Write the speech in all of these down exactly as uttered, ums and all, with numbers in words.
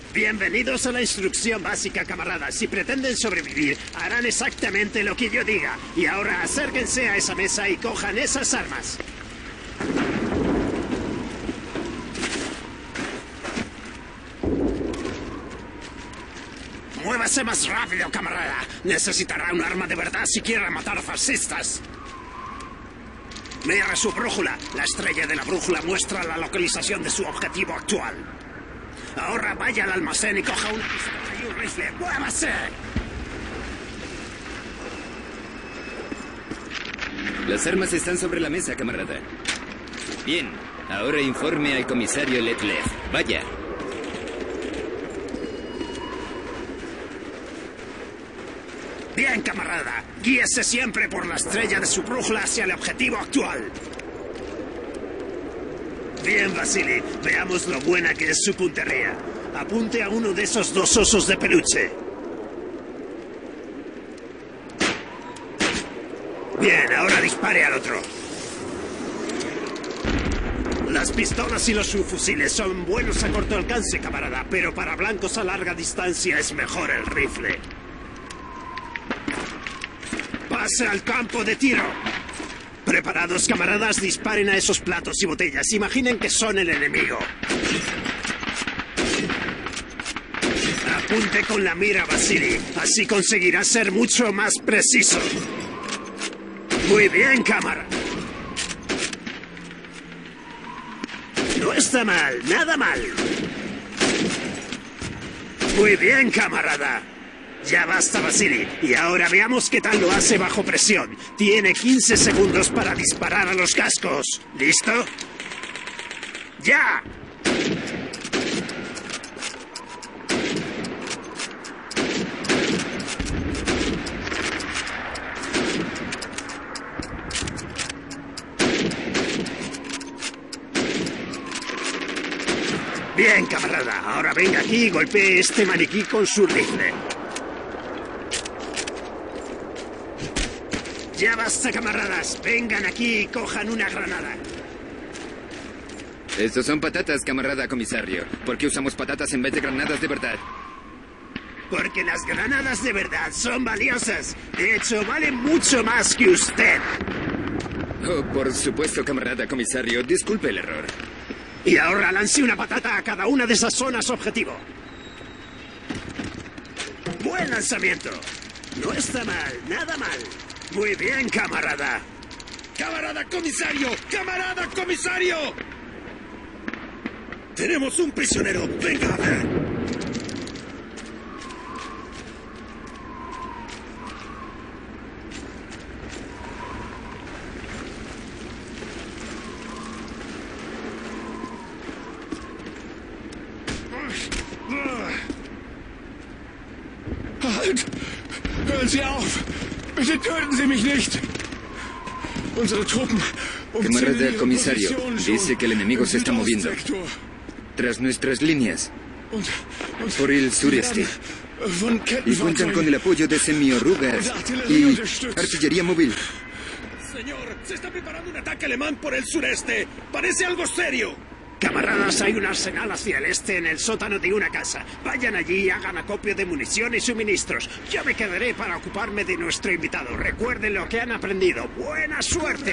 Bienvenidos a la instrucción básica, camaradas. Si pretenden sobrevivir, harán exactamente lo que yo diga. Y ahora acérquense a esa mesa y cojan esas armas. Muévase más rápido, camarada. Necesitará un arma de verdad si quiere matar a fascistas. Mira su brújula. La estrella de la brújula muestra la localización de su objetivo actual. Ahora vaya al almacén y coja una pistola y un rifle. ¡Muévase! Las armas están sobre la mesa, camarada. Bien, ahora informe al comisario Letlev. Vaya. Bien, camarada. Guíese siempre por la estrella de su brújula hacia el objetivo actual. Bien, Vasily. Veamos lo buena que es su puntería. Apunte a uno de esos dos osos de peluche. Bien, ahora dispare al otro. Las pistolas y los subfusiles son buenos a corto alcance, camarada, pero para blancos a larga distancia es mejor el rifle. ¡Pase al campo de tiro! Preparados, camaradas, disparen a esos platos y botellas. Imaginen que son el enemigo. Apunte con la mira, Vasily. Así conseguirá ser mucho más preciso. Muy bien, cámara. No está mal, nada mal. Muy bien, camarada. Ya basta, Vasily. Y ahora veamos qué tal lo hace bajo presión. Tiene quince segundos para disparar a los cascos. ¿Listo? ¡Ya! Bien, camarada. Ahora venga aquí y golpee este maniquí con su rifle. Ya basta, camaradas. Vengan aquí y cojan una granada. Estos son patatas, camarada comisario. ¿Por qué usamos patatas en vez de granadas de verdad? Porque las granadas de verdad son valiosas. De hecho, valen mucho más que usted. Oh, por supuesto, camarada comisario. Disculpe el error. Y ahora lance una patata a cada una de esas zonas objetivo. Buen lanzamiento. No está mal, nada mal. Muy bien, camarada. ¡Camarada comisario! ¡Camarada comisario! Tenemos un prisionero. Venga a ver. Halt! Hören Sie auf! Bitte töten Sie mich nicht. Unsere Truppen Camarada comisario, dice que el enemigo se está moviendo tras nuestras líneas por el sureste y cuentan con el apoyo de semiorugas y artillería móvil. Señor, se está preparando un ataque alemán por el sureste. Parece algo serio. Camaradas, hay un arsenal hacia el este en el sótano de una casa. Vayan allí y hagan acopio de munición y suministros. Yo me quedaré para ocuparme de nuestro invitado. Recuerden lo que han aprendido. ¡Buena suerte!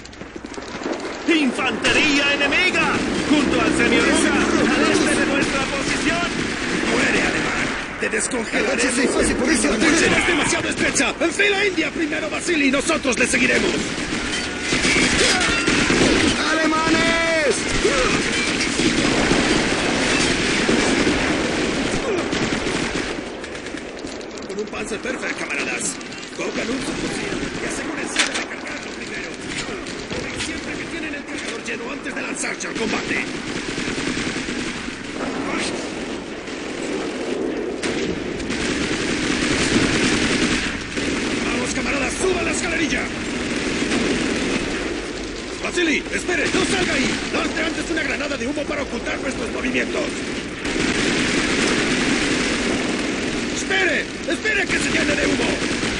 ¡Infantería enemiga! Junto al semioruga, al este de nuestra posición. ¡Muere, alemán! ¡Te descongelaré! ¡La ¡La es demasiado estrecha! ¡En fila india primero, Vasily! ¡Nosotros le seguiremos! ¡Alemanes! Con un Panzerwerfer, camaradas. Cojan un subfusil y asegúrense de recargarlo primero. Tomen siempre que tienen el cargador lleno antes de lanzarse al combate. ¡Vamos, camaradas! ¡Suban la escalerilla! ¡Vasily! ¡Espere! ¡No salga ahí! ¡Lance antes una granada de humo para ocultar nuestros movimientos! ¡Espere! ¡Espere que se llene de humo!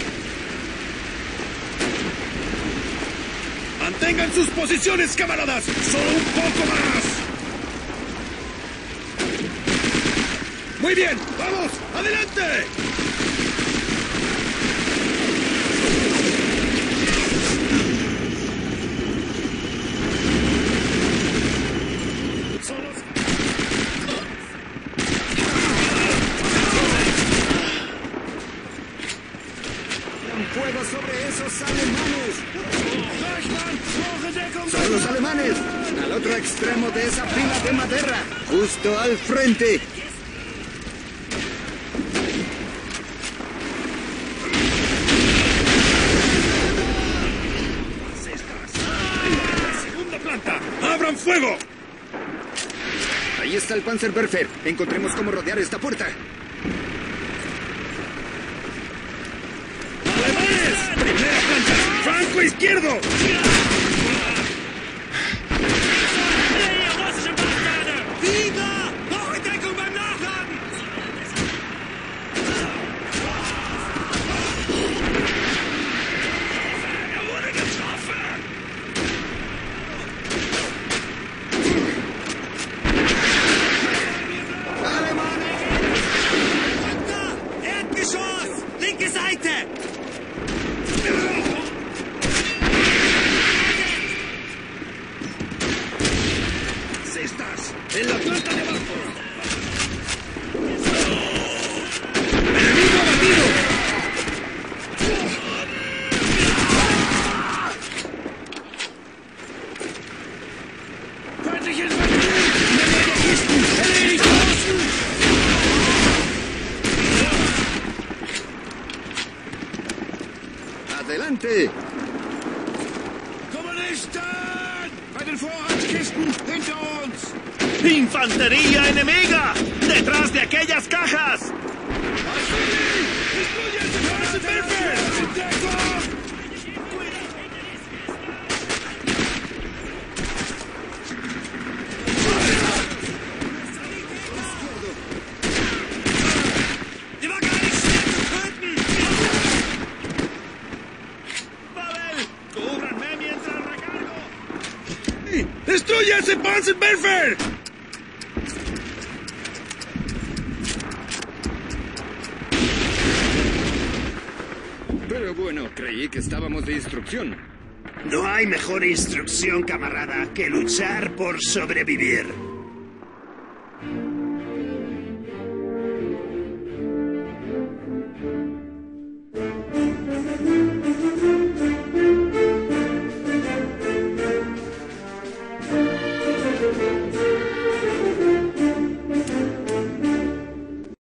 ¡Mantengan sus posiciones, camaradas! ¡Solo un poco más! Muy bien, vamos, adelante. ¡Fuego sobre esos alemanes! ¡Son los alemanes! Al otro extremo de esa pila de madera, justo al frente. ¡Segunda planta! ¡Abran fuego! Ahí está el Panzerwerfer. Encontremos cómo rodear esta puerta. ¡Primera planta! ¡Franco izquierdo! Linke Seite! ¡Estás en la planta de abajo! ¡Enemigo abatido! ¡Feindliches Erledigt! ¡Adelante! Kommunisten! Bei den Vorratskisten hinter uns! ¡Infantería enemiga! ¡Detrás de aquellas cajas! ¡Destruye ese Panzerwerfer! Pero bueno, creí que estábamos de instrucción. No hay mejor instrucción, camarada, que luchar por sobrevivir.